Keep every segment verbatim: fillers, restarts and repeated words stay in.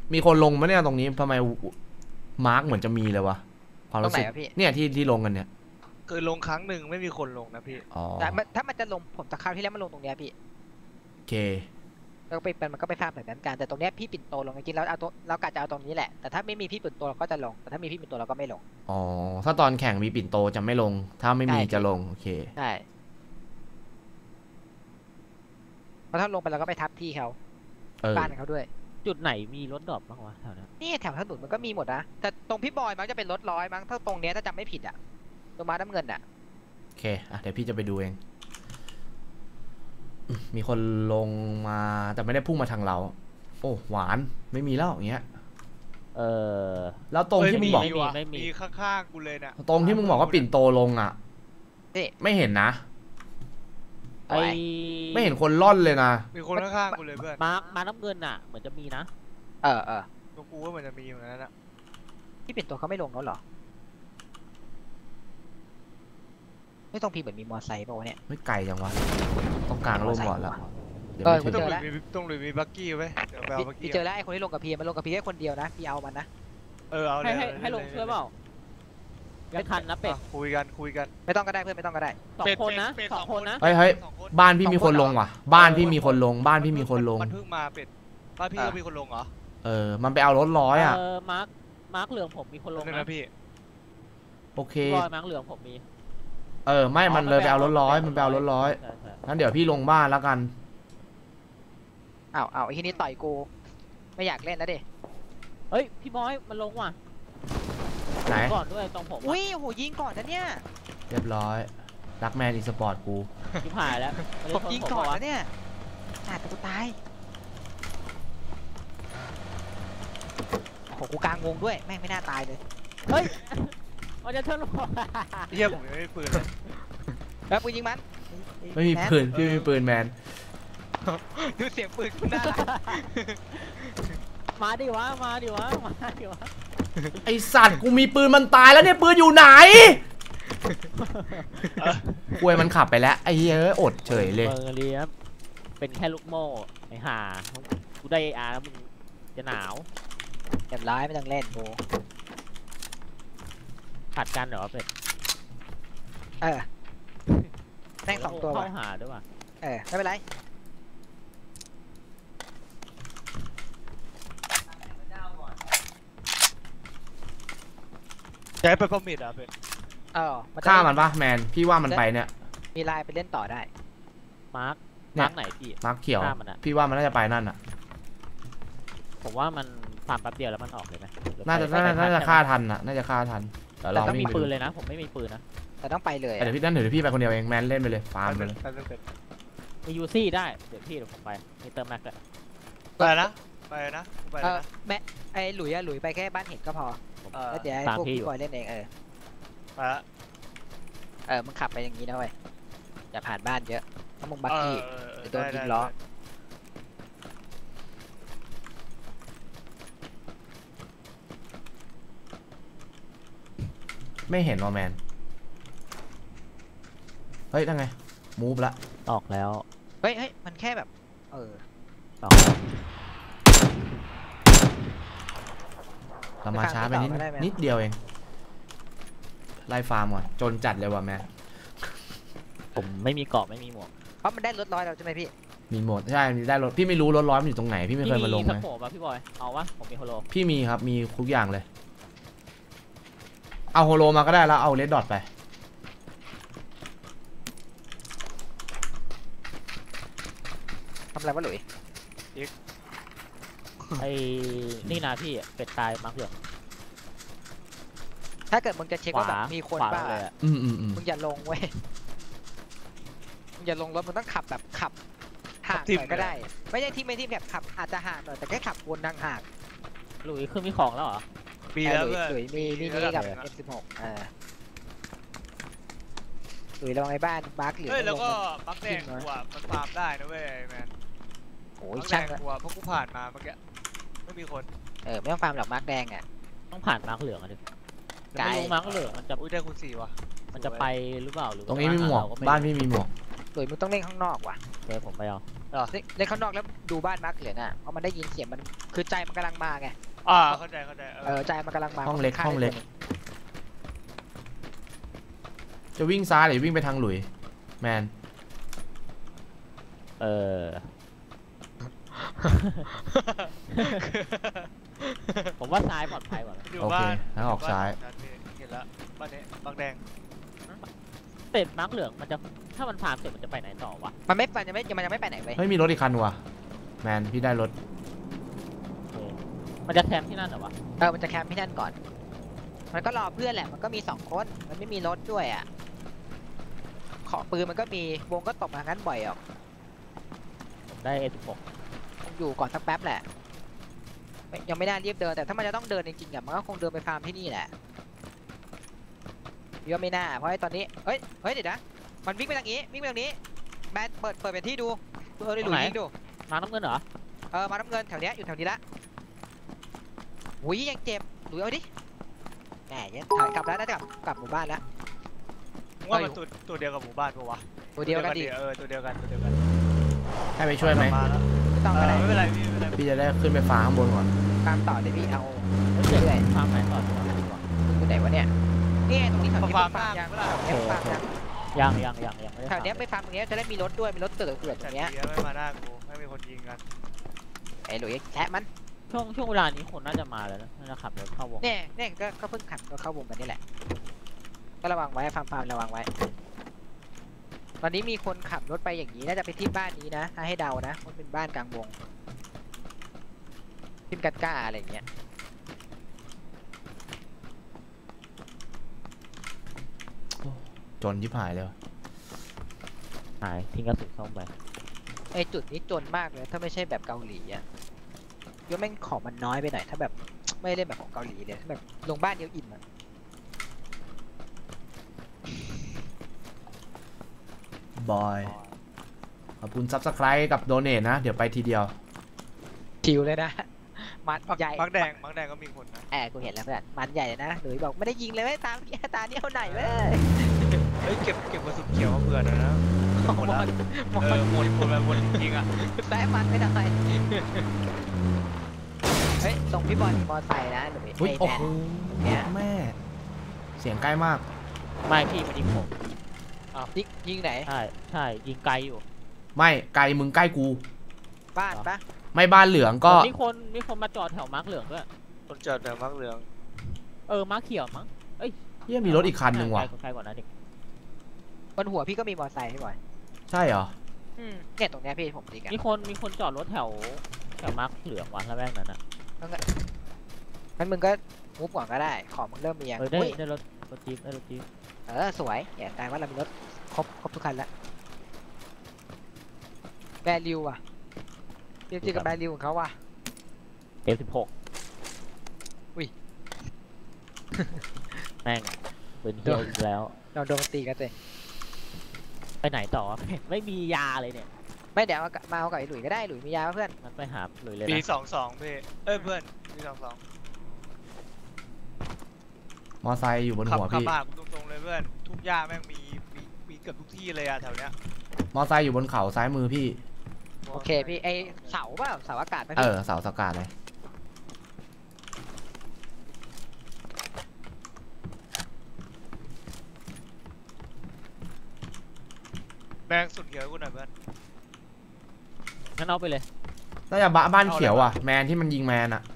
มีคนลงไหมเนี่ยตรงนี้ทำไมมาร์กเหมือนจะมีเลยวะความรู้สึกเนี่ยที่ที่ลงกันเนี่ยเคยลงครั้งหนึ่งไม่มีคนลงนะพี่แต่ถ้ามันจะลงผมตะคราวที่แล้วมันลงตรงเนี้ยพี่โอเคแล้วไปมันก็ไปภาพแบบนั้นกันแต่ตรงเนี้ยพี่ปิ่นโตลงจริงๆแล้วเอาตัวเรากะจะเอาตรงนี้แหละแต่ถ้าไม่มีพี่ปิ่นโตเราก็จะลงแต่ถ้ามีพี่ปิ่นโตเราก็ไม่ลงอ๋อถ้าตอนแข่งมีปิ่นโตจะไม่ลงถ้าไม่มีจะลงโอเคใช่เพราะถ้าลงไปเราก็ไปทับที่เขาบ้านเขาด้วยจุดไหนมีรถดรอปบ้างวะแถวนั้นนี่แถวถนนมันก็มีหมดนะแต่ตรงพี่บอยมันจะเป็นรถร้อยมั้งถ้าตรงเนี้ยถ้าจำไม่ผิดอ่ะตรงม้าน้ำเงินอ่ะโอเคอ่ะเดี๋ยวพี่จะไปดูเองมีคนลงมาแต่ไม่ได้พุ่งมาทางเราโอ้หวานไม่มีแล้วอย่างเงี้ยเออแล้วตรงที่มึงบอกไม่มีข้างๆกูเลยเนี่ยตรงที่มึงบอกว่าปิ่นโตลงอ่ะไม่เห็นนะไอไม่เห็นคนล่อนเลยนะมีคนข้างๆกูเลยเพื่อนมามาน้ำเงินอ่ะเหมือนจะมีนะเออเออตรงกูก็เหมือนจะมีเหมือนกันนะที่ปิ่นโตเขาไม่ลงแล้วหรอไม่ต้องพีเหมือนมีมอไซค์ป่าวเนี่ยไม่ไกลจังวะต้องกลางร่มก่อนแล้วเออต้องหรือมีต้องหรือมีบักกี้ไว้เดี๋ยวไปเอาบักกี้พี่เจอแล้วไอ้คนที่ลงกับพีมันลงกับพีแค่คนเดียวนะพี่เอามันนะเออเอาให้ให้ให้ลงช่วยเปล่ายังทันนะเป็ดคุยกันคุยกันไม่ต้องก็ได้เพื่อนไม่ต้องก็ได้สองคนนะสองคนนะเฮ้ยเฮ้ยบ้านพี่มีคนลงว่ะบ้านพี่มีคนลงบ้านพี่มีคนลงมันเพิ่งมาเป็ดบ้านพี่ก็มีคนลงเหรอเออมันไปเอารถร้อยอ่ะเออมาร์คมาร์คเหลืองผมมีคนลงนะพี่โอเคร้อยมาร์คเหลืองผมมีเออไม่มันเลยไปเอารถร้อยมันไปเอารถร้อยงั้นเดี๋ยวพี่ลงบ้านแล้วกันอ้าวอ้าวไอ้ที่นี่ต่อยกูไม่อยากเล่นแล้วดิเฮ้ยพี่บอยมันลงว่ะไหนก่อนด้วยตรงผมอุ้ยโหยิงก่อนนะเนี่ยเรียบร้อยรักแมนอีสปอร์ตกูที่ผ่านแล้วผมยิงก่อนนะเนี่ยขาดแต่กูตายโหกูกลางวงด้วยแม่งไม่น่าตายเลยเฮ้ยมันจะเทิร์นหัวเฮียผมยังไม่ปืนเลยแล้วปืนยิงมันไม่มีปืนพี่ไม่มีปืนแมนดูเสียงปืนคุณน่ารักมาดิวะมาดิวะมาดิวะไอสัตว์กูมีปืนมันตายแล้วเนี่ยปืนอยู่ไหนกล้วยมันขับไปแล้วไอ้เหี้ยอดเฉยเลยเออเรียบเป็นแค่ลูกโม่ไอ้ห่ากูได้อาร์แล้วมึงจะหนาวเรียบร้อยไม่ต้องเล่นโบผัดกันเหรอเป็ดเออแม่งสองตัวเข้าหาด้วยว่ะเออไม่เป็นไรใช้ไปพอมิดอ่ะเป็นเออฆ่ามันปะแมนพี่ว่ามันไปเนี่ยมีลายไปเล่นต่อได้มาร์คมาร์คไหนพี่มาร์คเขียวพี่ว่ามันน่าจะไปนั่นอ่ะผมว่ามันฟาร์มแป๊บเดียวแล้วมันออกเลยไหมน่าจะน่าจะฆ่าทันอ่ะน่าจะฆ่าทันแต่เราไม่มีปืนเลยนะผมไม่มีปืนนะแต่ต้องไปเลยเดี๋ยวพี่นั่นเดี๋ยวพี่ไปคนเดียวเองแมนเล่นไปเลยฟาร์มเลยมียูซี่ได้เดี๋ยวพี่เดี๋ยวผมไปมีเติมแม็กเลยไปนะไปนะไปนะแม่ไอ้หลุยอะหลุยไปแค่บ้านเห็ดก็พอแล้วเดี๋ยวพวกพี่บอยเล่นเองเออไปละเออมึงขับไปอย่างนี้นะเว้ยอย่าผ่านบ้านเยอะถ้ามึงบักกี้จะโดนยิงล้อไม่เห็นว่าแมนเฮ้ยยังไงมูฟละออกแล้วเฮ้ยเฮ้ยมันแค่แบบเออออกเรามาช้าไปนิดนิดเดียวเองไล่ฟาร์มก่อนจนจัดเลยว่ะแม่ผมไม่มีเกาะไม่มีหมวกเพราะมันได้รถร้อยเราใช่ไหมพี่มีหมดใช่ได้รถพี่ไม่รู้รถร้อยมันอยู่ตรงไหนพี่ไม่เคยมาลงเลยพี่มีสโคปป่ะพี่บอยเอาวะผมมีโฮโลพี่มีครับมีทุกอย่างเลยเอาโฮโลมาก็ได้แล้วเอาเลดดอทไปทำอะไรวะหลุยไอ้นี่นะพี่เป็ดตายมักเหลืองถ้าเกิดมึงจะเช็คว่าแบบมีคนบ้าอืมอืมอืมมึงอย่าลงเว้ยมึงอย่าลงรถมึงต้องขับแบบขับห่างหน่อยก็ได้ไม่ใช่ที่ไม่ที่แบบขับอาจจะห่างหน่อยแต่แค่ขับวนทางห่างหลุยคือมีของแล้วเหรอมีแล้วหลุยมีมีนี่กับ เอ็ม สิบหก อ่าหลุยลงในบ้านมาร์กเหลืองแล้วก็มาร์กแดงกว่ามันฟาร์มได้นะเว้ยแมนโอ้ยช่างกว่าเพราะกูผ่านมาเมื่อกี้ไม่มีคนเออไม่ต้องฟาร์มหรอกมาร์กแดงอ่ะต้องผ่านมาร์กเหลืองอ่ะดิไกลมาร์กเหลืองมันจะอุ้ยได้คุณสี่ว่ะมันจะไปหรือเปล่าหรือตรงนี้มีหมวกบ้านพี่มีหมวกหลุยมึงต้องเล่นข้างนอกว่ะเดี๋ยวผมไปเอาเล่นข้างนอกแล้วดูบ้านมาร์กเหลืองอ่ะเพราะมันได้ยินเสียงมันคึคือใจมันกำลังมาไงอ่าเข้าใจเข้าใจเออใจมันกำลังมาห้องเล็กค่าห้องเล็กได้จะวิ่งซ้ายหรือวิ่งไปทางหลุยแมนเออ ผมว่าซ้ายปลอดภัยกว่านะอยู่โอเคบ้านแล้วออกซ้ายเห็นแล้วบ้านนี้บางแดงเสร็จมาร์กเหลืองมันจะถ้ามันฟาร์มเสร็จมันจะไปไหนต่อวะมันไม่มันยังไม่มันยังไม่ไปไหนเลยเฮ้ยมีรถอีกคันว่ะแมนพี่ได้รถโอเคมันจะแคมป์ที่นั่นเหรอวะเออมันจะแคมป์ที่นั่นก่อน มันก็รอเพื่อนแหละมันก็มีสองคนมันไม่มีรถด้วยอ่ะขอปืนมันก็มีวงก็ตบมางั้นบ่อยออกผมได้ เอ สิบหกคงอยู่ก่อนสักแป๊บแหละไม่ยังไม่น่ารีบเดินแต่ถ้ามันจะต้องเดินจริงๆอ่ะมันก็คงเดินไปฟาร์มที่นี่แหละพี่ว่าไม่น่าเพราะไอ้ตอนนี้เฮ้ยเฮ้ยเดี๋ยวนะมันวิ่งไปทางนี้วิ่งไปทางนี้แบนเปิดเปิดเป็นที่ดูเออได้ดูยิงดูมาร์กน้ำเงินเหรอเออมาน้ำเงินแถวเนี้ยอยู่แถวนี้ละหุยยังเจ็บดูเอาดิแหมยังถอยกลับแล้วน่าจะกลับกลับหมู่บ้านแล้วว่ามันตัวตัวเดียวกับหมู่บ้านปะวะตัวเดียวกันดิเออตัวเดียวกันตัวเดียวกันให้ไปช่วยไหมมาแล้วไม่ต้องเออะไรอไม่เป็นไรพี่ไม่เป็นไรพี่จะได้ขึ้นไปฟ้าข้างบนก่อนตามต่อเลยพี่เอาแล้วเสร็จฟาร์มไหนต่อดีวะอยู่ไหนวะเนี่ยนี่ไงตรงนี้แถวนี้ฟาร์มไปฟาร์มหยัน้าง เวลาแถวนี้ไปฟาร์มยังยังยังยังยังไม่ได้แถวเนี้ยไปฟาร์มตรงเนี้ยจะได้มีรถด้วยมีรถเกิดเกิดตแต่รงเนี้เนี้ยยไม่มาหน้ากูไม่มีคนยิงกันไอ้หลุยแทะมันช่วงช่วงเวลานี้คนน่าจะมาแล้วนะน่าจะขับรถเข้าวงเนี่ยเนี่ยก็ก็เพิ่งขับรถเข้าวงกันนี่แหละก็ระวังไว้ฟาร์มฟาร์มระวังไว้ตอนนี้มีคนขับรถไปอย่างนี้น่าจะไปที่บ้านนี้นะถ้าให้เดานะมันเป็นบ้านกลางวงขึ้นกัดก้าอะไรอย่างเงี้ยจนยิบหายเลยว่ะหายทิ้งกระสุนเข้าไปไอจุดนี้จนมากเลยถ้าไม่ใช่แบบเกาหลีอ่ะยกแม่งของมันน้อยไปหน่อยถ้าแบบไม่ได้แบบของเกาหลีเลยถ้าแบบลงบ้านเดียวอิ่มอ่ะบอยขอบคุณซับสไครต์กับโดเนทนะ เดี๋ยวไปทีเดียวชิวเลยนะ มันใหญ่บางแดงบางแดงก็มีคนนะแอบกูเห็นแล้วเพื่อนมันใหญ่เลยนะหลุยบอกไม่ได้ยิงเลยไม่ตามพี่ตาเนี่ยเอาไหนเว้ยเฮ้ยเก็บเก็บกระสุนเขียวมาเผื่อหน่อยนะหมดแล้วหมดเออหมดหมดแบบหมดจริงๆอ่ะแป๊ะมันไม่ได้เฮ้ยส่งพี่บอลมอไซค์นะหลุยอุ้ยไอ้โอ้แมนโหเนี่ยแม่ เสียงใกล้มากไม่พี่มันยิงผมยิงยิงไหนใช่ใช่ยิงไกลอยู่ไม่ไกลมึงใกล้กูบ้านปะไม่บ้านเหลืองก็มีคนมีคนมาจอดแถวมาร์กเหลืองด้วยคนจอดแต่มักเหลืองเออมาร์กเขียวมั้งเฮียมีรถอีกคันหนึ่งว่ะไกลไกลกว่านั้นอีกบนหัวพี่ก็มีมอไซค์พี่บอยใช่เหรออืมเนี่ยตรงเนี้ยพี่ผมดีกันมีคนมีคนจอดรถแถวแถวมาร์กเหลืองวะแล้วแม่งนั้นอ่ะงั้นมึงก็มูฟก่อนก็ได้ของมึงเริ่มมียังเออได้อุ้ยได้รถรถจี๊ปได้รถจี๊ปเออสวยเนี่ยกลายว่าเรามีรถครบครบทุกคันแล้วแบริวอ่ะจริงๆกับแบริวของเขาว่ะเอสิบหกอุ้ยแม่งปืนเฮียอีกแล้วเราโดนตีกันเลยไปไหนต่อ ไม่มียาเลยเนี่ยไม่เดี๋ยวเอามาเอากับไอ้หลุยก็ได้หลุยมียาปะเพื่อนมันไปหาหลุยเลยปีนะสองสองพี่เอ้ยเพื่อนปีสองสองมอไซค์อยู่บนขับหัวขับพี่มากูตรงๆเลยเพื่อนทุกหญ้าแม่งมีมีมีเกือบทุกที่เลยอะแถวเนี้ยมอไซค์อยู่บนเขาซ้ายมือพี่โอเคพี่ไอเสาเปล่าเสาอากาศไหมเอพี่อเสาสกัดเลยแบงสุดเขียวกูหน่อยเพื่อนงั้นเอาไปเลยน่าจะบ้าบ้านเขียวอ่ะ แมนที่มันยิงแมนอ่ะ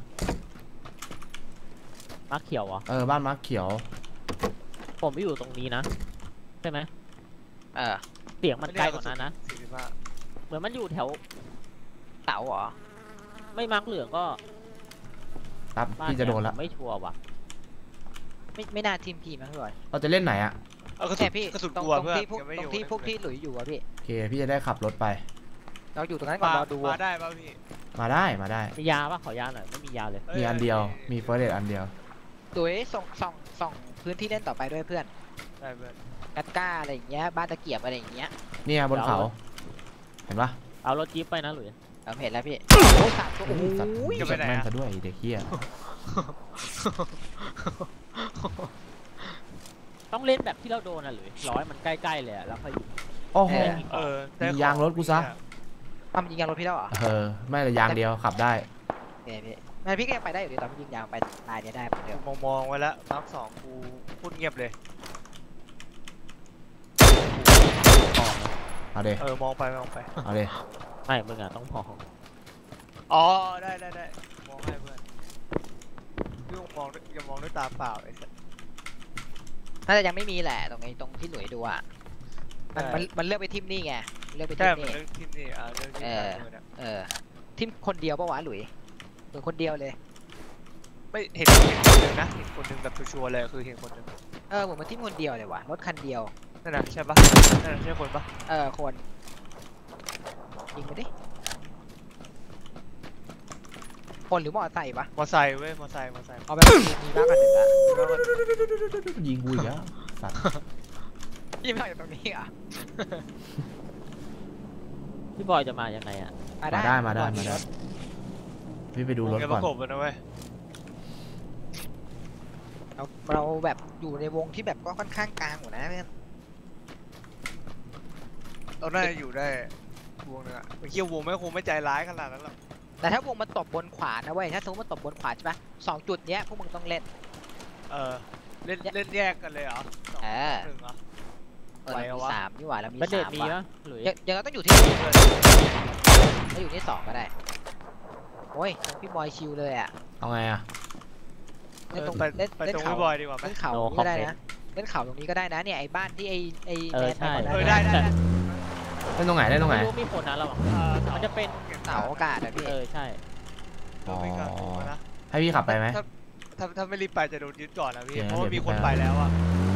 มาร์กเขียวเหรอเออบ้านมาร์คเขียวผมไม่อยู่ตรงนี้นะใช่ไหมเออเสียงมันไกลกว่านั้นนะสี่สิบห้าเหมือนมันอยู่แถวเสาเหรอไม่มาร์กเหลืองก็ครับบ้านพี่จะโดนเยละผมไม่ชัวร์ว่ะไม่ไม่น่าทีมพีมั้งพี่บอยเราจะเล่นไหนอ่ะเอากระสุแค่นพี่กระสุนตรงกลัวตรงเพื่อนที่พวกยังไม่ตอรงยู่ที่พวกที่หลุยอยู่อะพี่โอเค พี่จะได้ขับรถไปเราอยู่ตรงนั้นก่อนมารอดูมาได้ป่ะพี่มาได้มาได้มียาปะขอยาหน่อยไม่มียาเลยมีอันเดียว มีเฟิร์สเอดอันเดียวโดยส่งส่องส่องพื้นที่เล่นต่อไปด้วยเพื่อนได้เพื่อนกัดก้าอะไรอย่างเงี้ยบ้านตะเกียบอะไรอย่างเงี้ยเนี่ยบนเขา เห็นปะเอารถจี๊ปไปนะหลุยเราเห็นแล้วพี่โอ้ยสามตัวโอ้โหสัตว์สัตว์แม่นซะด้วยไอ้เด็กเฮียต้องเล่นแบบที่เราโดนอ่ะหลุยร้อยมันใกล้ๆเลยอะแล้วค่อยยิงโอ้โหเออได้มียางรถกูซะปั๊มยิงยางรถพี่แล้วเหรอเออ ไม่แต่ยางเดียวขับได้เคพี่มันพี่ก็ยังไปได้อยู่ดีตอนพี่ยิงยาวไปตายเนี่ยได้เหมือนเดิมมองมองไว้แล้วมาร์คสองกูพูดเงียบเลยเอาเดเออมองไปมองไปเอาเดไม่มึงอ่ะต้องมองอ๋อได้ได้ได้มองให้เพื่อนพี่มองอย่ามองด้วยตาเปล่าไอ้สัสน่าจะยังไม่มีแหละตรงนี้ตรงที่หลุยดูอ่ะมันมันมันเลือกไปทิมนี่ไงเลือกไปทิใช่มมันนี่เรื่องที่นี่อ่าเรื่องที่เออการเมืองเนี่ยเออทิมคนเดียวปะวะหลุยหรือคนเดียวเลยไม่เห็นเห็นคนหนึ่งนะเห็นคนหนึ่งแบบชัวร์ๆเลยคือเห็นคนหนึ่งเออเหมือนมันทิมคนเดียวเลยว่ะรถคันเดียวนั่นน่ะใช่ปะนั่นน่ะใช่คนปะเออคนยิงไปดิคนหรือมอไซค์ปะมอไซค์เว้ยมอไซค์มอไซค์เอาไปมีมีมากกว่าหนึ่งละยิงกูอีกแล้วสัตว์ยิงไม่ออกจากตรงนี้อ่ะพี่บอยจะมายังไงอ่ะมาได้มาได้มาได้พี่ไปดูรถแกปก่อนระกบกันนะเว้ยเราเราแบบอยู่ในวงที่แบบก็ค่อนข้างกลางอยู่นะเพื่อนเราน่าจะอยู่ได้วงนึงอะเมื่อกี้วงไม่คงไม่ใจร้ายขนาดนั้นหรอกแต่ถ้าวงมันตบบนขวานะเว้ยถ้าสมมติมันตบบนขวาใช่ปะสองจุดเนี้ยพวกมึงต้องเล่นเออเล่นเล่นแยกกันเลยเหรอสองเออหนึ่งเหรอเออไหวเราเหรอมีวะสามนี่หว่าเรามีบัดเดสาดมมีว่ะปะหรือยังยังเราต้องอยู่ที่ถ้าอยู่ที่สองก็ได้โอ้ยตรงพี่บอยชิวเลยอ่ะเอาไงอ่ะเล่นตรงไปเล่นไปเล่นตรงเขาพี่บอยดีกว่าไหมเล่นเขาตรงนี้ก็ได้นะเล่นเขาตรงนี้ก็ได้นะเนี่ยไอ้บ้านที่ไอ้ไอ้เอแมอน ใช่ไปเอก่อนอหได้น้าได้ได้เล่นตรงไหนเล่นตรงไหนไม่รู้มีคนนะระวังเออมันจะเป็นเสาอากาศอะพี่เออใช่เออไม่กล้าโกงนะให้พี่ขับไปไหมถ้าถ้าถ้าไม่รีบไปจะโดนยึดก่อนนะพี่เดี๋ยวเพราะว่าเดี๋มียวคนไปไปแล้วอะ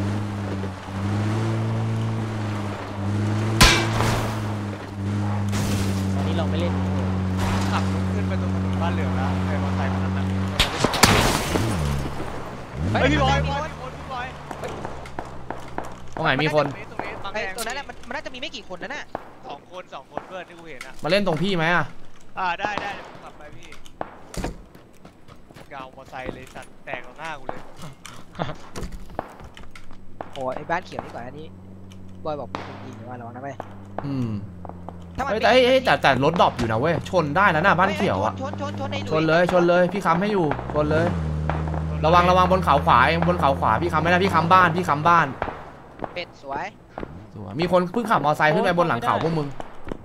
ตอนนี้เราไม่เล่นขับรถขึ้นไปตรงถนนบ้านเหลืองแล้วไอ้มอเตอร์ไซค์คนนั้นนะเฮ้เฮ้ยพี่บอยมีพี่บคอน ยพี่บอยตรงไหนมีคนตรงนี้ตรงนี้บังไอ้แดงตัวนั้นแหละมันมันน่าจะมีไม่กี่คนนะน่ะสองคนสองคนเพื่อนที่กูเห็นอะมาเล่นตรงพี่ไหมอ่ะอ่าได้ได้เดี๋ยวผมขับไปพี่เกามอเตอร์ไซค์เลยสัตว์แตกต่อหน้ากูเลยโอ้ไอ้บ้านเขียวนี่ก่อนอันนี้บอยบอกเป็นคนยิงหรือว่าระวังนะเว้ยอืมถ้ามันเฮ้ยแต่เฮ้ยเฮ้ยแต่แต่รถดรอปอยู่นะเว้ยชนได้แล้วนะบ้านเขียวอ่ะชนชนชนไอ้หชนเลยชนเลยพี่ค้ำให้อยู่ชนเลย ระวังระวังบนเขาขวาเองบนเขาขวาพี่ค้ำไม่ได้พี่ค้ำบ้านพี่ค้ำบ้านเป็ดสวยสวยมีคนเพิ่งขับมอเตอร์ไซค์ขึ้นไปบนหลังเขาพวกมึง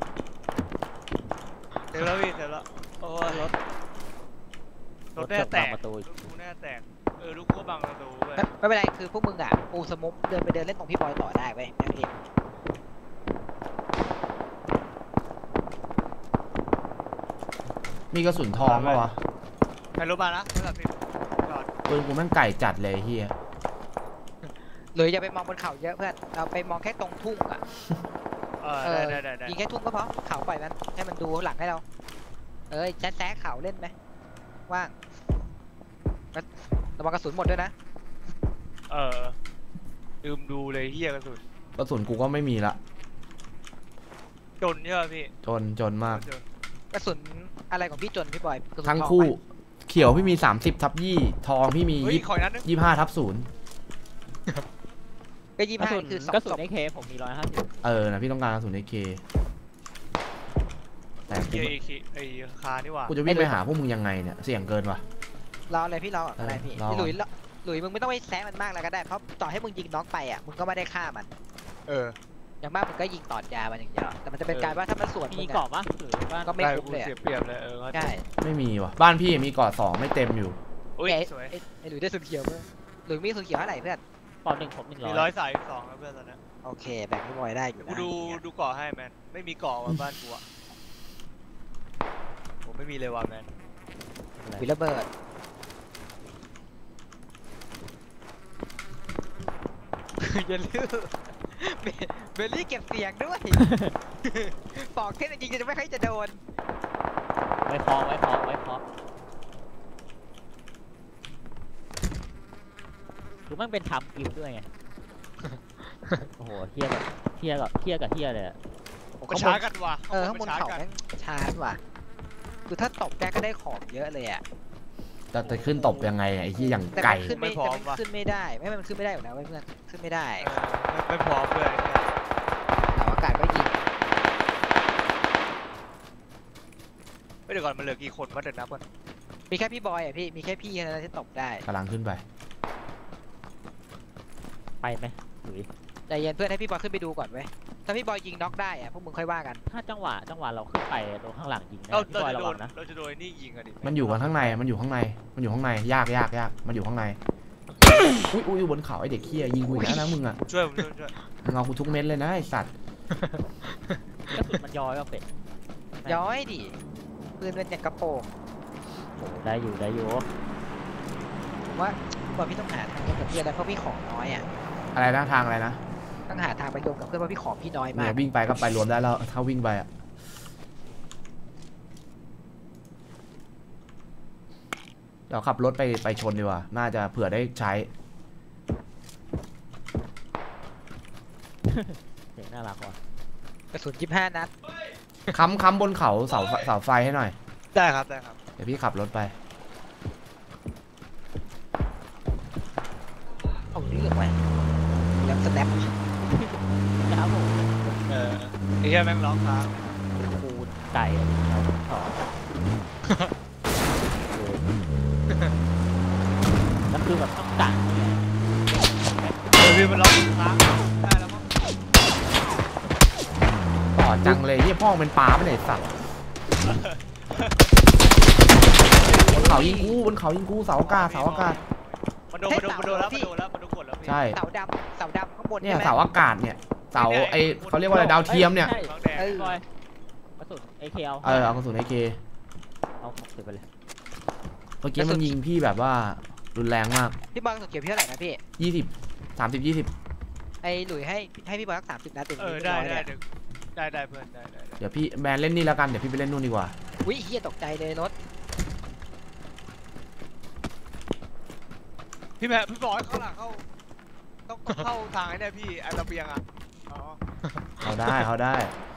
เดี๋ยวแล้วพี่เดี๋ยวแล้วโอ้รถรถแน่เกือบแตบังกประตูรอีกถกูแน่แตกเออลูกกูบังประตูเว้ยไม่ไม่เป็นไรคือพวกมึงอ่ะปูสมุกเดินไปเดินเล่นตรงพี่บอยต่อได้เว้ยไม่เป็นไรมีกระสุนทองปะวะใครรู้มานะโทรศัพท์พี่จอดปืนกูแม่งไก่จัดเลยเฮียหรืออย่าไปมองบนเขาเยอะเพื่อนเราไปมองแค่ตรงทุ่งอ่ะเออเออได้ได้ได้ยิงแค่ทุ่งก็พอเขาปล่อยมันให้มันดูหลังให้เรา เอ้ยแซะแซะเขาเล่นไหมว่างระวังกระสุนหมดด้วยนะเออลืมดูเลยเฮียกระสุนกระสุนกูก็ไม่มีละจนเยอะพี่จนจนมากจนกระสุนอะไรของพี่จนพี่บอยกระสุนทั้งทอคู่ไหมเขียวพี่มีสามสิบทับยี่ทองพี่มีเฮ้ยขออีกนัดนึงยี่ห้าทับศูนย์ก็ยี่กระห้าสุนคือสองกระสุศนพไอเคผมมีร้อยห้าสิบเออนะพี่ต้องการกระสุนไอเคแต่กูเฮียไอ้คิไอ้คานี่หว่ากูจะวิ่งไปหาพวกมึงยังไงเนี่ยเสี่ยงเกินวะรอเลยพี่รอก่อนก็ได้พี่เออรอพี่หลุยรอหลุยมึงไม่ต้องไปแซะมันมากแล้วก็ได้เพราะต่อให้มึงยิงน็อกไปอ่ะมึงก็ไม่ได้ฆ่ามันเอออย่างมากมึงก็ยิงตอดยามันอย่างเดียวแต่มันจะเป็นการว่าถ้ามันสวนมึมีงเกาะอะปะหรือบ้านก็ไม่ได้คุ้มกูเลยอะเสียเปรียบเลยเออใช่ไม่มีวะบ้านพี่มีเกาะสองไม่เต็มอยู่อุ้ยไอ้สวยไอ้ไอ้หลุยได้สุนเขียวเพื่อนหลุยมีสุนเขียวเท่าไหร่เพื่อนเกาะหนึ่งผมหนึ่งร้มีอยร้อยสายสองแล้วเพื่อนตอนนี้โอเคแบ่งพี่บอยได้อยู่กูนะดูดูเกาะให้แมนไม่มีเกาะว่ะบ้านกูอะผมไม่มีเลยว่ะแมนวิลเลเบิร์ดอย่าลืมเบเบลลี่เก็บเสียงด้วย ปอกเท่จริงๆจะไม่ค่อยจะโดนไว้พอไว้พอไว้พอคือมันเป็นทำกิฟด้วยไง โอ้โหเทียกับเทียกับเทียกับเทียเลยอะก็ช้ากันว่ะเออข้างบนเขากัแม่งชาร์จว่ะคือถ้าตบแกก็ได้ของเยอะเลยอ่ะแต่จะขึ้นตบยังไงไอ้ที่อย่างแต่ไก่มันขึ้นไม่แต่มันขึ้นไม่ได้ไม่มันขึ้นไม่ได้อยู่แล้วเว้ยเพื่อนขึ้นไม่ได้เออไม่ไม่พร้อมเลยเนี่ยแต่อากาศก็ยิงไม่เดี๋ยวก่อนมันเหลือกี่คนวะเดี๋ยวนับก่อนมีแค่พี่บอยอ่ะพี่มีแค่พี่แค่นั้นที่ตบได้กำลังขึ้นไปไปไหมหรือใจเย็นเพื่อนให้พี่บอยขึ้นไปดูก่อนเว้ยถ้าพี่บอยยิงน็อกได้อ่ะพวกมึงค่อยว่ากันถ้าจังหวะจังหวะเราขึ้นไปโดนข้างหลังยิงนะเราพี่เราบอยจะระโดวัน งนะเราจะโดนนี่ยิงอะดิมันอยู่กันข้างในมันอยู่ข้างในมันอยู่ข้างในยากยากยากมันอยู่ข้างในอุ้ยอุ้ยบนเขาไอเด็กเขี้ยยิงกูอีกแล้วนะมึงอ่ะช่วยผมช่วยช่วยมึงเอากูทุกเม็ดเลยนะไอสัตว์กระสุนมันย้อยก็เป็ดย้อยดิปืนเป็นอย่างกระโปรงได้อยู่ได้อยู่ผมว่าพี่บอยพี่ต้องหาทางเดินกับเพื่อนแล้วเพราะพี่ของน้อยอ่ะอะไรนะทางอะไรนะต้องหาทางไปรวมกับเพื่อนเพราะพี่ของพี่น้อยเนี่มาย กวิ่งไปก็ไปรวมได้แล้วถ้าวิ่งไปอ่ะเดี๋ยวขับรถไปไปชนดีกว่าน่าจะเผื่อได้ใช้เสียงน่ารักว่ะกระสุนยี่สิบห้านัดค้ำค้ำบนเขาเสาเสาไฟให้หน่อยได้ครับได้ครับเดี๋ยวพี่ขับรถไปเอาเรื่องไว้แล้วสแนปครับผมเออไอ้เหี้ยแม่งร้องค้างคูณไก่อะเราต่อแล้วคือแบบต้องกัดเออพี่มันร้องค้างได้แล้วมั้งต่อจังเลยยี่พ่อเป็นปลาไม่ไหนสัตว์บนเขายิงกูบนเขายิงกูเสาอากาศเสาอากาศมันโดนมันโดนมันโดนแล้วมันโดนแล้วมันโดนกดแล้วพี่ใช่เสาดำเสาดำข้างบนเนี่ยใช่ไหมเสาอากาศเนี่ยเสาไอเขาเรียกว่าอะไรดาวเทียมเนี่ยใช่ร้องแดงเออบอยกระสุน เอ เค เอาเออเอากระสุนไอเคเอาหกสิบไปเลยเมื่อกี้มันยิงพี่แบบว่ารุนแรงมากพี่บอยกระสุนเขียวพี่เท่าไหร่นะพี่ยี่สิบสามสิบยี่สิบไอ้หลุยให้ให้พี่บอยสักสามสิบนัดเต็มเออที่ได้ร้อยได้เลยเดี๋ยวได้ได้เพื่อนได้ได้ได้เดี๋ยวพี่แบนเล่นนี่แล้วกันเดี๋ยวพี่ไปเล่นนู่นดีกว่าอุ้ยเฮียตกใจเลยรถพี่แม่พี่บอกให้ข้างหลังเข้าต้องต้องเข้าทางไอ้เนี่ยพี่ไอ้ระเบียงอ่ะอ๋อเขาได้เขาได้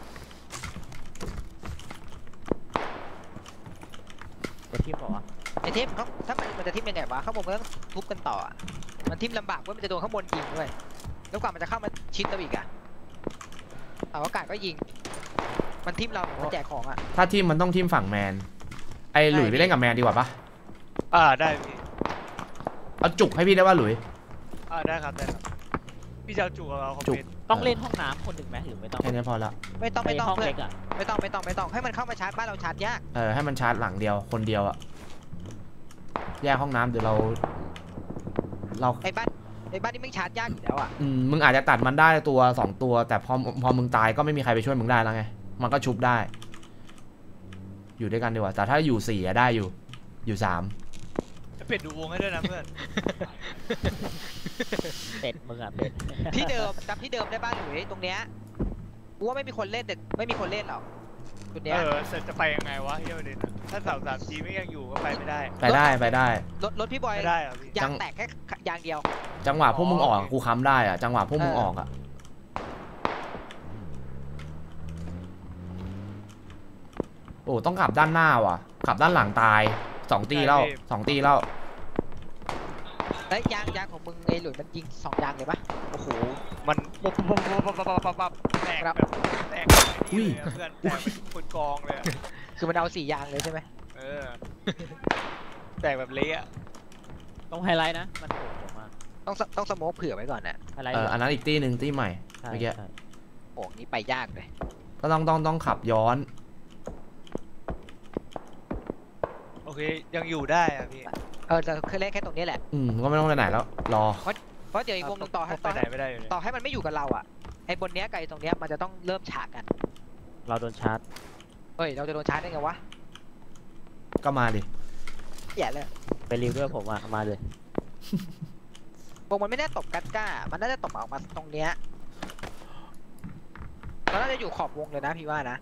จะทิมบอกว่าไอ้เทปเขาถ้ามันมันจะทิมยังไงวะข้างบนมันต้องทุบกันต่ออะมันทิมลำบากเว้ยมันจะโดนข้างบนยิงด้วยแล้วกว่ามันจะเข้ามาชิดเราอีกอะเสาอากาศก็ยิง มันทิมเรามันแจกของอะถ้าทีมมันต้องทีมฝั่งแมนไอหลุยไปเล่นกับแมนดีกว่าปะอ่าได้พี่เอาจุกให้พี่ได้ว่าหลุยอ่าได้ครับได้ครับพี่จะเอาจุกกับเราคอมจุกเมนต์ต้องเล่นห้องน้ำคนหนึ่งไหมหรือไม่ต้องแค่นี้พอละไม่ต้องไปไม่ต้องห้องเพื่อเล็นกอ่ะไม่ต้องไม่ต้องไม่ต้องให้มันเข้ามาชาร์จบ้านเราชาร์จยากเออให้มันชาร์จหลังเดียวคนเดียวอะแยกห้องน้ำเดี๋ยวเรา เราไอ้บ้านไอ้บ้านนี่ไม่ชาร์จยากอยู่แล้วอะอืมมึงอาจจะตัดมันได้ตัวสองตัว แต่พอพอมึงตายก็ไม่มีใครไปช่วยมึงได้แล้วไงมันก็ชุบได้ อยู่ด้วยกันดีกว่าแต่ถ้าอยู่สี่อะได้อยู่ อยู่สามเป็ดดูวงให้ด้วยนะเพื่อนเป็ดมึงอ่ะเป็ดที่เดิมจำที่เดิมได้บ้านหลุยตรงเนี้ยกูว่าไม่มีคนเล่นแต่ไม่มีคนเล่นหรอกจุดเนี้เอย อเสร็จจะไปยังไงวะเฮียประเด็นอะถ้าสามสามจีไม่ยังอยู่ก็ไปไม่ได้ไปได้ไปได้รถรถพี่บอยไม่ได้เหรอพี่ยางแตกแค่ยางเดียวจังหวะพวกมึงออกอ๋อกูค้ำได้อะจังหวะพวกมึงเออออกอะโอ้ต้องขับด้านหน้าว่ะ ขับด้านหลังตายสองตีแล้วสองตีแล้วแล้วยางยางของมึงไอ้หลุยมันยิงสองยางเลยปะโอ้โหมันปุ๊บปุ๊บปุ๊บปุ๊บปุ๊บปุ๊บปุ๊บแตกแบบแตกนี่เลยอะเพื่อนแตกเป็นคนกองเลยอะคือมันเอาสี่ยางเลยใช่ไหมเออแตกแบบเละอะต้องไฮไลท์นะ มันโผล่ออกมาต้องสต้องสโมกเผื่อไว้ก่อนนะไฮไลท์เอออันนั้นอีกตีหนึ่งตีใหม่ใช่เมื่อกี้ใช่โอ่งนี้ไปยากเลยก็ต้องต้องต้องขับย้อนโอเคยังอยู่ได้อะพี่เออเราเคยเล่นแค่ตรงนี้แหละอืมก็ไม่ต้องไปไหนแล้ว รอเพราะเดี๋ยวอีกวงหนึงต่อให้ไปต่อไหนให้ไม่ได้อยู่เลยต่อให้มันไม่อยู่กับเราอ่ะไอ้บนเนี้ยกับไอ้ตรงเนี้ยมันจะต้องเริ่มฉากกันเราโดนชาร์จเฮ้ยเราจะโดนชาร์จได้ไงวะก็มาดิแย่เลยไปรีวิวด้วยผมอ่ะมาเลยวงมันไม่ได้ตบกัดก้า มันน่าจะตบออกมาตรงเนี้ยมันน่าจะอยู่ขอบวงเลยนะพี่ว่านะ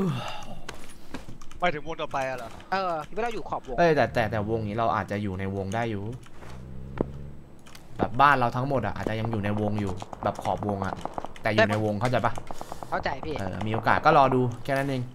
ไปถึงวงต่อไปอะเหรอเออพี่ว่าเราอยู่ขอบวงเอ้ยแต่แต่แต่วงนี้เราอาจจะอยู่ในวงได้อยู่ แบบบ้านเราทั้งหมดอ่ะอาจจะยังอยู่ในวงอยู่ แบบขอบวงอ่ะ แต่อยู่ในวงเข้าใจปะเข้าใจพี่เออมีโอกาสก็รอดูแค่นั้นเอง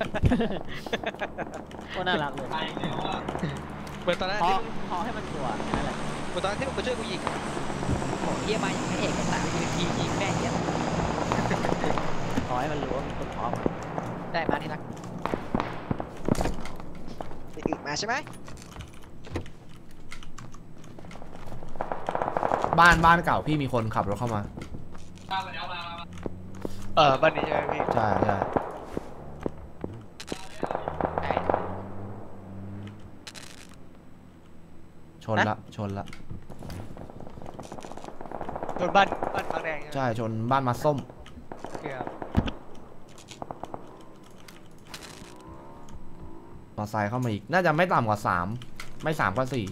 ก็น่ารักเลยเหมือนตอนนั้นพอที่พอให้มันกลัวแค่นั้นแหละเหมือนตอนนั้นที่มึงมาช่วยกูยิงโอ้เยี่ยมาอย่างพระเอกกันสามยิงยิงยิงแม่เยี่ยมขอให้มันรู้ว่ามีคนพร้อมอะได้มาที่รักไปอึมาใช่ไหมบ้านบ้านเก่าพี่มีคนขับรถเข้ามาเออบ้านนี้ใช่ไหมพี่ใช่ใช่ได้ชนละชนละโดนบ้านบ้านพักแดงใช่ไหมใช่ชนบ้านมาส้มโอเคครับมอไซค์เข้ามาอีกน่าจะไม่ต่ำกว่าสามไม่สามก็สี่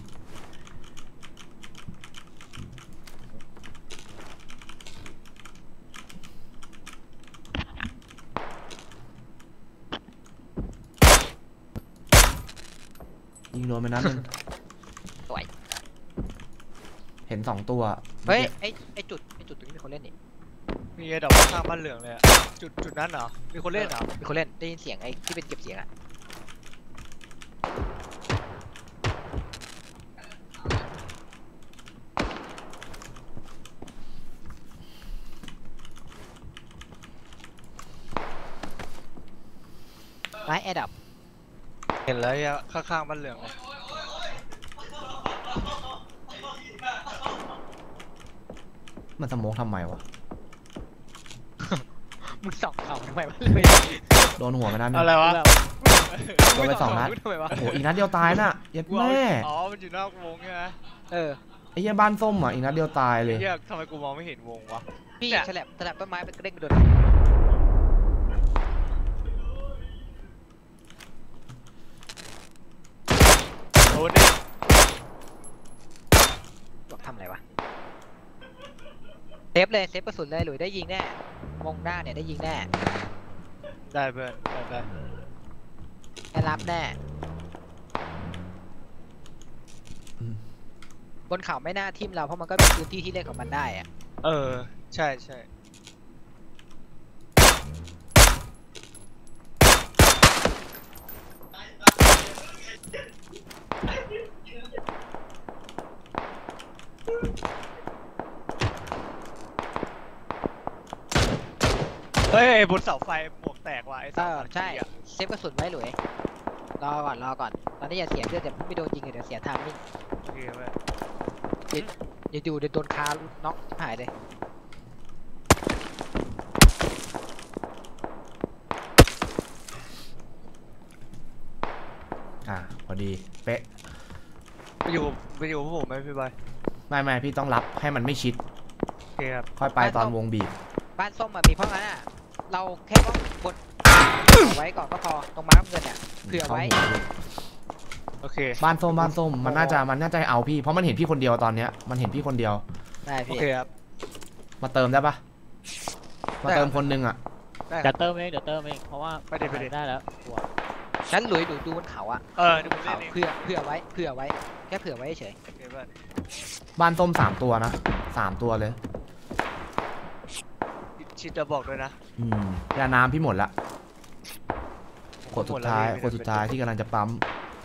ยิงโดนไปนัดนึงสวยเห็นสองตัวเฮ้ยไอไอจุดไอจุดตรงนี้มีคนเล่นนี่มีไอ้ดอกข้างบ้านเหลืองเลยอะจุดจุดนั้นเหรอมีคนเล่นเหรอมีคนเล่นได้ยินเสียงไอที่เป็นเก็บเสียงอะไม้แอร์ดับเห็นแล้วอะข้างๆบ้านเหลืองเลยมันสโมกทำไมวะมึงส่องเขาทำไมวะเลยโดนหัวไปนัดนึงอะไรวะโดนไปสองนัดทำไมวะโอ้โหอีกนัดเดียวตายน่ะเย็ดกูเอาแม่อ๋อมันอยู่นอกวงใช่ไหมเออไอ้เหี้ยบ้านส้มอ่ะอีกนัดเดียวตายเลยเฮียทำไมกูมองไม่เห็นวงวะพี่เนี่ยฉลับฉลับต้นไม้ไปกระเด้งกระโดดโดนเนี่ยบอกทำอะไรวะเซฟเลยเซฟกระสุนเลยหลุยได้ยิงแน่วงหน้าเนี่ยได้ยิงแน่ได้เพื่อนได้ได้ได้รับแน่อืมบนเขาไม่น่าทิ่มเราเพราะมันก็เป็นพื้นที่ที่เล่นของมันได้อะเออใช่ใช่เฮ้ยไอ้บนเสาไฟหมวกแตกว่ะไอ้เอเสาอไฟใช่อะเซฟกระสุนไว้หลุยรอก่อนรอก่อนตอนนี้อย่าเสียเลือดเดี๋ยวไม่โดนยิงเดี๋ยวเสียทามมิ่งโอเคเว้ยอย่าอยู่เดี๋ยวโดนคาน็อกหายเลยอ่าพอดีเป๊ะไปอยู่ไปอยู่กับผมไหมพี่บอยไม่ไม่พี่ต้องรับให้มันไม่ชิดโอเคครับค่อยไปตอนวงบีบบ้านส้มมามีเพราะงั้นอ่ะเราแค่ต้องบนเอาไว้ก่อนก็พอตรงม้าน้ำเงินเนี่ยเผื่อไว้เข้าหัวโอเคบ้านส้มบ้านส้มมันน่าจะมันน่าจะเอาพี่เพราะมันเห็นพี่คนเดียวตอนเนี้ยมันเห็นพี่คนเดียวได้โอพี่เคครับมาเติมได้ปะมาเติมคนหนึงอ่ะได้คเดี๋รัยวบเติมเองเดี๋ยวเติมเองเพราะว่าไปดิไปดิได้แล้วกลัวงั้นหลุยหลุยดูบนเขาอ่ะเออเดี๋ยวผมเขาเล่นเองเผื่อเผื่อไว้เผื่อไว้แค่เผื่อไว้เฉยโอเคเพื่อนบ้านส้มสามตัวนะสามตัวเลยชิดจะบอกด้วยนะอืมยาน้ำพี่หมดละขวดหสุมดแล้วท้ายพี่ขวดสุดท้ายที่กำลังจะปั๊ม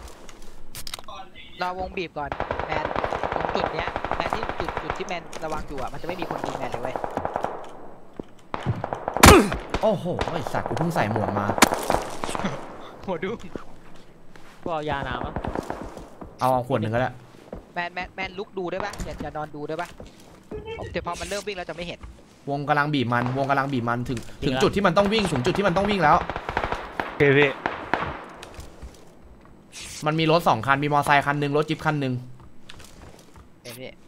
รอวงบีบก่อนแมนตรงจุดเนี้ยแมนที่จุดจุดที่แมนระวังอยู่อ่ะมันจะไม่มีคนยิงแมนเลยเว้ยโอ้โหไอสัตว์กูเพิ่งใส่หมวกมาหัวดุ้งก็เอายาน้ำอ่ะเอาเอาขวดหนึ่งก็ได้แมนแมนแมนลุกดูได้ปะอย่าอย่านอนดูได้ปะเดี๋ยวพอมันเริ่มวิ่งเราจะไม่เห็นวงกำลังบีบมันวงกำลังบีบมันถึงถึงจุดที่มันต้องวิ่งถึงจุดที่มันต้องวิ่งแล้วโอเคพี่มันมีรถสองคันมีมอไซค์คันหนึ่งรถจิ๊บคันหนึ่งเอ้ยพี่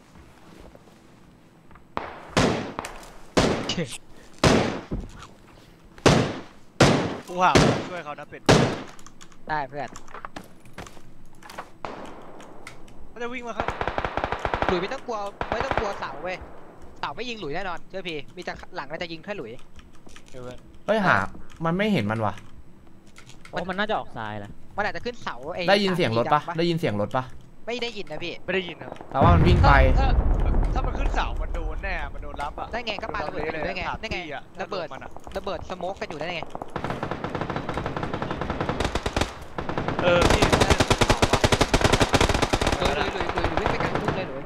กูหาช่วยเขานะเป็ดได้เพื่อนเขาจะวิ่งมาครับหลุยไม่ต้องกลัวไม่ต้องกลัวเสาเว้ยเสาไม่ยิงหลุยแน่นอนเชื่อพี่มีแต่หลังน่าจะยิงแค่หลุยเดี๋ยวเพื่อนเฮ้ยหามันไม่เห็นมันวะเพราะมันน่าจะออกทรายแหละมันอาจจะขึ้นเสาไอ้ได้ยินเสียงรถปะดำได้ยินเสียงรถปะไม่ได้ยินนะพี่ไม่ได้ยินครับแต่ว่ามันวิ่งไปถ้าถ้ามันขึ้นเสามันโดนแน่มันโดนรับอ่ะได้ไงก็ปาระเบิดกันอยู่ได้ไงถามได้ไงพี่อะระเบิดมันอะระเบิดสโมกกันอยู่ได้ไงเออพี่ได้เขาว่ะเออหลุยหลุยหลุยหลุยวิ่งไปกลางทุ่งเลยหลุย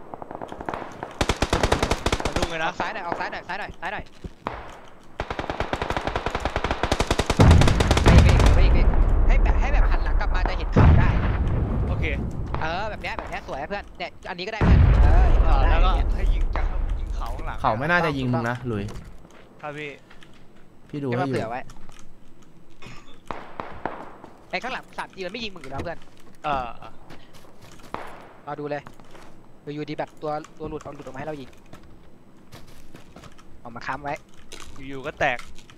มาดูเลยอนะอกซ้ายหน่อยออกซ้ายหน่อยซ้ายหน่อยซ้ายหน่อยไปอีกไปอีกไปอีกให้แบบให้แบบหันหลังกลับมาจะเห็นเขาได้โอเคเออแบบเนี้ยแบบเนี้ยสวยเพื่อนเนี่ยอันนี้ก็ได้เพื่อนเออเห็นอ่าเขาได้แล้วก็เนี่ยให้ยิงจากยิงเขาข้างหลังเขาไม่น่าจะยิงมึงนะหลุยครับพี่พี่ดูเก็บให้มาอยู่เผื่อไว้ไอ้ข้างหลังสามจีมันไม่ยิงมึงอยู่แล้วเพื่อนเออรอดูเลยอยู่ดีแบบตัวตัวหลุดเอาหลุดออกมาให้เรายิงออกมาค้ำไว้อยู่ๆก็แตก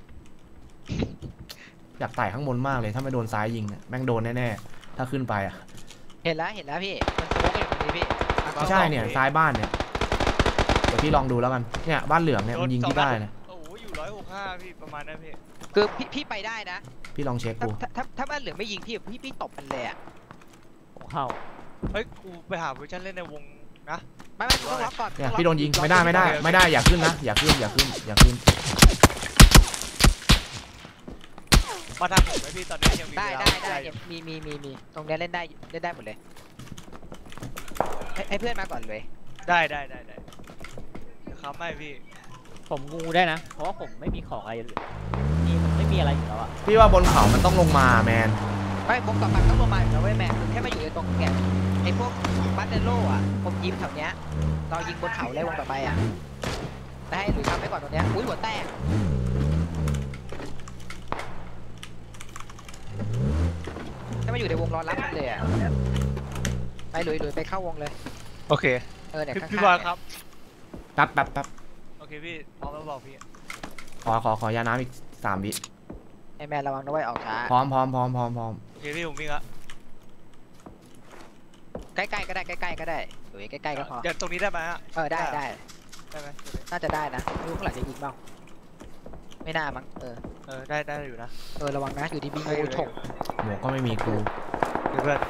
อยากไต่ข้างบนมากเลยถ้าไม่โดนซ้ายยิงเนี่ยแม่งโดนแน่ๆถ้าขึ้นไปอ่ะเห็นแล้วเห็นแล้วพี่มันสโมกอยู่ตรงนี้พี่ไม่ใช่เนี่ยซ้ายบ้านเนี่ยเดี๋ยวพี่ลองดูแล้วกันเนี่ยบ้านเหลืองเนี่ยมันยิงที่ได้นะโอ้โหอยู่ร้อยหกห้าพี่ประมาณนั้นพี่คือพี่พี่ไปได้นะพี่ลองเช็คถ้าดูถ้าถ้าถ้าบ้านเหลืองไม่ยิงพี่พี่พี่ตบมันเลยอ่ะผมเข้าเฮ้ยกูไปหาเวอร์ชันเล่นในวงนะไม่ไม่ต้องล็อกก่อนเนี่ยต้องล็อกพี่โดนยิงไม่ได้ไม่ได้ไม่ได้อย่าขึ้นนะอย่าขึ้นอย่าขึ้นอย่าขึ้นมาทำผมไหมพี่ตอนนี้ยังมีได้เวลาได้ได้อยู่มีมีมีมีตรงเนี้ยเล่นได้เล่นได้หมดเลยให้ให้เพื่อนมาก่อนเลยได้ได้ได้ได้เดี๋ยวครับไม่พี่ผมงูได้นะ เพราะว่าผมไม่มีของอะไรเลยนี่มันไม่มีอะไรอยู่แล้วอะพี่ว่าบนเขามันต้องลงมาแมนไม่วงต่อไปต้องลงมาอยู่แล้วเว้ยแม่แค่มาอยู่ในตรงเนี่ยไอ้พวกบัตเดโร่อะผมยิงแถวเนี้ยเรายิงบนเขาเลยวงต่อไปอะแต่ให้หลุยทำไปก่อนตรงเนี้ยอุ้ยหัวแตกถ้ามาอยู่ในวงรอรับมันเลยอะไปหลุยหลุยไปเข้าวงเลยโอเคเออเนี่ยพี่ข้างๆพี่บอลเนี่ยครับแป๊บแป๊บแป๊บโอเคพี่พร้อมแล้วบอกพี่ขอขอขอยาน้ำอีกสามวิไอ้แม่ระวังนะเว้ยออกช้าพร้อมพร้อมพร้อมพร้อมพร้อมโอเคพี่ผมวิ่งละใกล้ๆก็ได้ใกล้ๆก็ได้หลุยใกล้ๆก็พอเดี๋ยวตรงนี้ได้ไหมฮะเออได้ได้ได้ไหมน่าจะได้นะไม่รู้ข้างหลังจะยิงเปล่าไม่น่ามั้งเออเออได้ได้อยู่นะเออระวังนะอยู่ดีมีได้องูยู่ฉกหมวกก็ไม่มีกูเดี๋ยวเพื่อน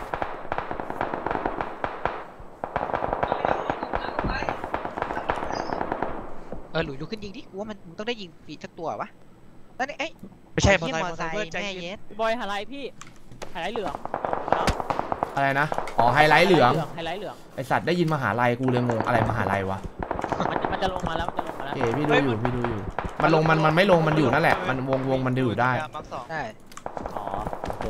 เออหลุยลุกขึ้นยิงดิกูว่ามันมึงต้องได้ยิงปีกสักตัววะแล้วนี่เอ้ยไม่ใช่มอเหี้ยเตอร์ไซค์มอเตอร์ไซค์เพื่อนใจแม่เย็นเย็ดพี่บอยไฮไลท์พี่ไฮไลท์เหลืองอะไรนะอ๋อไฮไลท์เหลืองไฮไลท์เหลืองไอสัตว์ได้ยินมหาลัยกูเลยงงอะไรมหาลัยวะมันจะมันจะลงมาแล้วมันจะลงมาแล้วเอ๋พี่ดูอยู่พี่ดูอยู่ มันลงมันมันไม่ลงมันอยู่นั่นแหละมันวงวงมันอยู่ได้มาร์คสองได้อ๋อโอเค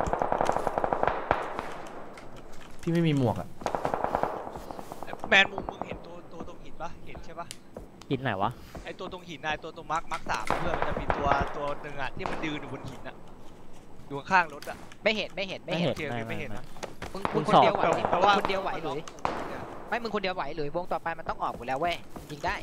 พี่ไม่มีหมวกอะแมนมุมมึงเห็นตัวตัวตรงหินปะเห็นใช่ปะหินไหนวะไอตัวตรงหินนายตัวตรงมาร์คมาร์คสามเพื่อนมันจะมีตัวตัวหนึ่งอ่ะที่มันยืนอยู่บนหินอ่ะอยู่ข้างๆรถอ่ะไม่เห็นไม่เห็นไม่เห็นโอเคโอเคไม่เห็นนะมึงมึงคนเดียวไหวแต่ดิแต่มึว่างคนเดียวไหวหลุยไม่มึงคนเดียวไหวหลุยวงต่อไปมันต้องออกอยู่แล้วเว้ยยิงได้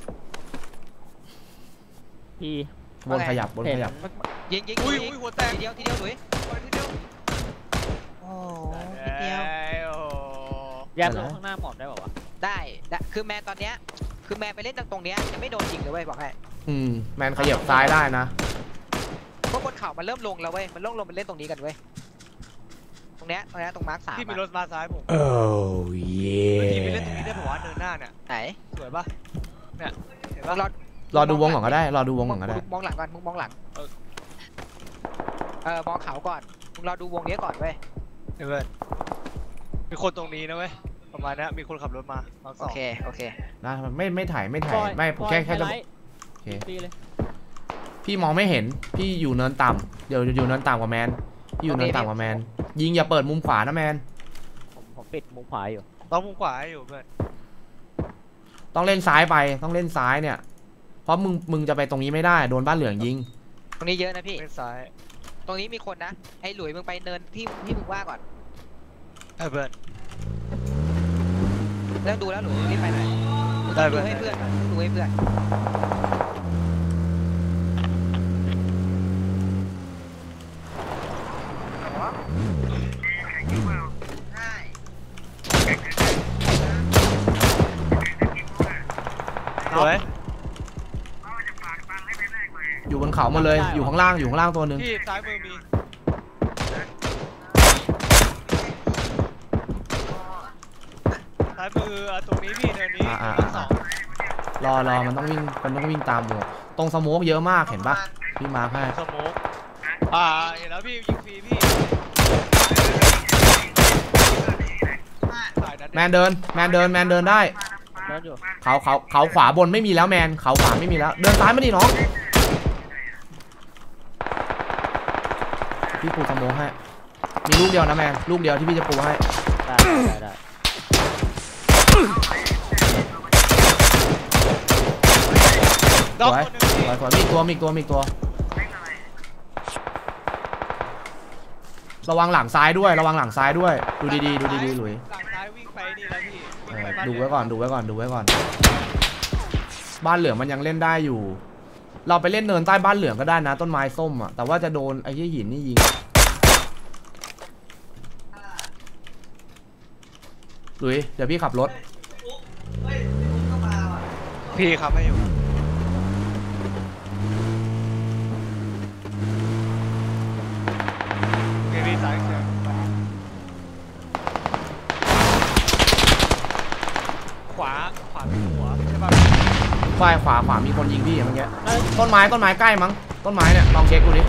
พี่บนขยับบนขยับยิงยิงอุ้ยยิงอุ้ยหัวแตกทีเดียวทีเดียวหลุยทีเดียวโอ้นิดเดียวโอ้แยกลงข้างหน้าหมอบได้ป่าวะได้ได้คือแมนตอนเนี้ยคือแมนไปเล่นตรงตรงเนี้ยยังไม่โดนยิงเลยเว้ยบอกให้อืมแมนขยับซ้ายได้นะพวกบนเขามันเริ่มลงแล้วเว้ยมันเริ่มลงมันเล่นตรงนี้กันเว้ยตรงเนี้ยตรงเนี้ยตรงมาร์คสามพี่มีรถมาซ้ายผมโอ้เย่เฮ้ยพี่ไปเล่นตรงนี้ได้ผมว่าเดินหน้าเนี่ยไหนสวยปะเนี่ยเห็นมึปะงรอรอดูวงก่อนก็ได้รอดูวงก่อนก็ได้มองหลังก่อนมึงมองหลังเออเออมองเขาก่อนมึงรอดูวงนี้ก่อนเว้ยเดี๋ยวเพื่อนมีคนตรงนี้นะเว้ยประมาณนี้มีคนขับรถมามาสโอองเคโอเคนะไม่ไม่ถ่ายไม่บถ่ายอยไม่ผมบอยแค่แค่จะไฮไลท์โอเคฟรีเลยพี่มองไม่เห็นพี่อยู่เนินต่ำเดี๋ยวอยู่เนินต่ำกว่าแมนพี่อยู่เนินต่ำกว่าแมนยิงอย่าเปิดมุมขวานะแมนผมผมปิดมุมขวาอยู่ต้องมุมขวาให้อยู่เพื่อนต้องเล่นซ้ายไปต้องเล่นซ้ายเนี่ย เพราะมึงมึงจะไปตรงนี้ไม่ได้โดนบ้านเหลืองยิงตรงนี้เยอะนะพี่เป็นซ้ายตรงนี้มีคนนะไอ้หลุยมึงไปเนินที่ที่มึงว่าก่อนไอ้เพื่อนเริ่มดูแล้วหลุยรีบไปหน่อยมึงได้ต้องเพื่อนดูให้เพื่อนดูให้เพื่อนใช่สวยอยู่บนเขาหมาเลยอยู่ข้างล่างอยู่ข้างล่างตัวหนึ่งพี่ซ้ายมือมีซ้ายมืออ่ะตรงนี้พี่เนินนี้อ่ามาสองรอรอมันต้องวิ่งมันต้องวิ่งตามหมวกตรงสโมกเยอะมากเห็นปะพี่มาร์คให้สโมกอ่าเห็นแล้วพี่ยิงฟรีพี่แมนเดินแมนเดินแมนเดินได้เดินอยู่เขาเขาเขาขวาบนไม่มีแล้วแมนเขาขวาไม่มีแล้วเดินซ้ายมาดิน้องพี่ปูสโมให้มีลูกเดียวนะแมนลูกเดียวที่พี่จะปูให้ได้ได้ได้ดอกสวยคนหนึ่งพี่สวยสวยมีอีกตัวมีอีกตัวมีอีกตัวระวังหลังซ้ายด้วยระวังหลังซ้ายด้วยดูดีๆดูดีๆหลุยหลังซ้ายวิ่งไปนี่แล้วพี่เอวิ่งอไปบ้านดูไว้ก่อนดูไว้ก่อนดูไว้ก่อนบ้านเหลืองมันยังเล่นได้อยู่ เราไปเล่นเนินใต้บ้านเหลืองก็ได้นะต้นไม้ส้มอ่ะแต่ว่าจะโดนไอ้ที่หินนี่ยิงหลุยเดี๋ยวพี่ขับรถพี่ครับไม่อยู่โอเคพี่ซ้ายเชียร์ขวาขวาเป็นหัวใช่ป่ะฝ่ายขวาขวามีคนยิงพี่เมื่อกี้ต้นไม้ต้นไม้ใกล้มั้งต้นไม้เนี่ยลองเช็คดูดิ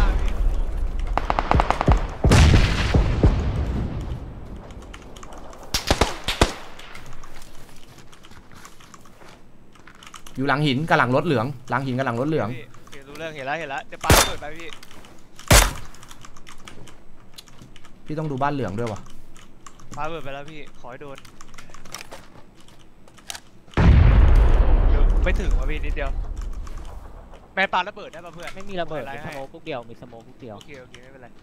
อยู่หลังหินกับหลังรถเหลืองหลังหินกับหลังรถเหลืองพี่เห็นรู้เรื่องเห็นแล้วเห็นแล้วเดี๋ยวปาเปิดไปพี่พี่ต้องดูบ้านเหลืองด้วยวะปาเปิดไปแล้วพี่ขอให้โดนไม่ถึงว่ะพี่นิดเดียวแมนปาระเบิดได้ป่ะเพื่อนไม่มีระเบิดอะไรมีให้สโมกลูกเดียวมีสโมกลูกเดียวโอเคโอเคไม่เป็นไร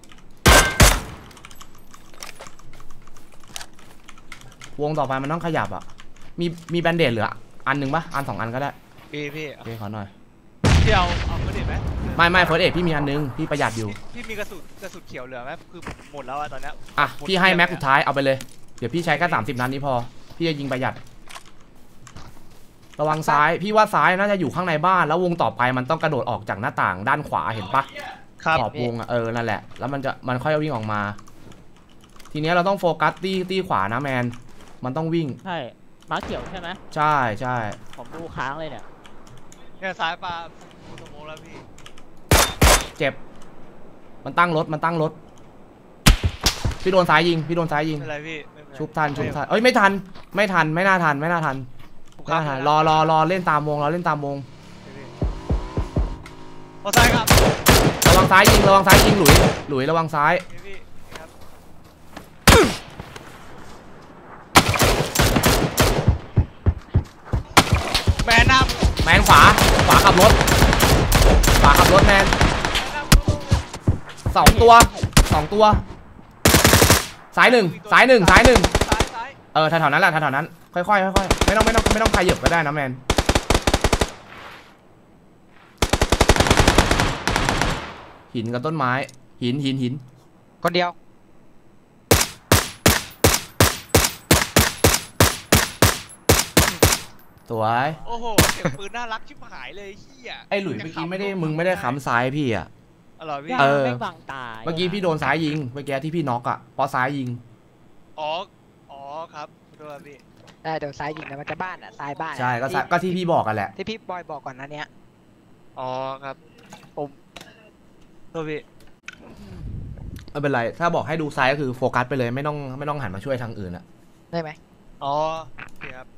วงต่อไปมันต้องขยับอ่ะมีมีแบนเดดเหลืออันหนึ่งปะอันสองอันก็ได้พี่พี่โอเคขอหน่อยพี่เอาเอากระดิ่งไหมไม่ไม่เฟิร์สเอกพี่มีอันนึงพี่ประหยัดอยู่พี่พี่มีกระสุนกระสุนเขียวเหลือไหมคือหมดแล้วอะตอนเนี้ยอ่ะพี่ให้แม็กสุดท้ายเอาไปเลยเดี๋ยวพี่ใช้แค่สามสิบนัดนี้พอพี่จะยิงประหยัดระวังซ้ายพี่ว่าซ้ายน่าจะอยู่ข้างในบ้านแล้ววงต่อไปมันต้องกระโดดออกจากหน้าต่างด้านขวาเห็นปะครับขอบวงอ่ะเออนั่นแหละแล้วมันจะมันค่อยวิ่งออกมา ทีเนี้ยเราต้องโฟกัสตีตีขวานะแมนมันต้องวิ่งใช่ม้าเขียวใช่ไหมใช่ใช่ผมดูค้างเลยเนี่ยเนี่ยซ้ายปลาสโมองแล้วพี่เจ็บมันตั้งรถมันตั้งรถพี่โดนซ้ายยิงพี่โดนซ้ายยิงไม่เป็นไรพี่ไม่เป็นไรชุบทันชุบทันเอ้ยไม่ทันไม่ทันไม่น่าทันไม่น่าทันผมไม่น่าทันข้ามรอรอรอเล่นตามวงรอเล่นตามวงพอซ้ายครับระวังซ้ายยิงระวังซ้ายยิงหลุยหลุยระวังซ้ายพี่พี่ครับ แมนนำแมนขวาขวาขับรถขวาขับรถแมนแมนนำสองตัวสองตัวซ้ายหนึ่งซ้ายหนึ่งซ้ายหนึ่งซ้ายซ้ายเออแถวๆนั้นแหละแถวๆนั้นค่อยๆค่อยๆไม่ต้องไม่ต้องไม่ต้องขยับก็ได้นะแมนหินกับต้นไม้หินหินหินคนเดียวสวยโอ้โหเสียงปืนน่ารักชิบหายเลยเฮียไอ้หลุยเมื่อกี้ไม่ได้มึงไม่ได้ค้ำซ้ายพี่อ่ะอร่อยพี่ยาเออไม่บังตาเมื่อกี้พี่โดนซ้ายยิงเมื่อกี้ที่พี่น็อกอ่ะเพราะซ้ายยิงอ๋ออ๋อครับขอโทษครับพี่ได้เดี๋ยวซ้ายยิงนะมันจะบ้านอ่ะซ้ายบ้านอะใช่ก็ซ้ายที่ก็ที่พี่บอกกันแหละที่พี่บอยบอกก่อนนะเนี้ยอ๋อครับผมตัวพี่ไม่เป็นไรถ้าบอกให้ดูซ้ายก็คือโฟกัสไปเลยไม่ต้องไม่ต้องหันมาช่วยทางอื่นอ่ะได้ไหมอ๋อโอเคครับ